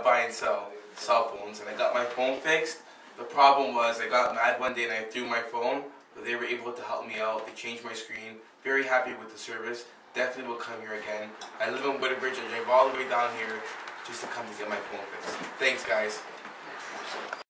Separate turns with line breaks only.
buy and sell cell phones, and I got my phone fixed. The problem was I got mad one day and I threw my phone, but they were able to help me out. They changed my screen. Very happy with the service. Definitely will come here again. I live in Woodbridge. I drive all the way down here just to come to get my phone fixed. Thanks, guys.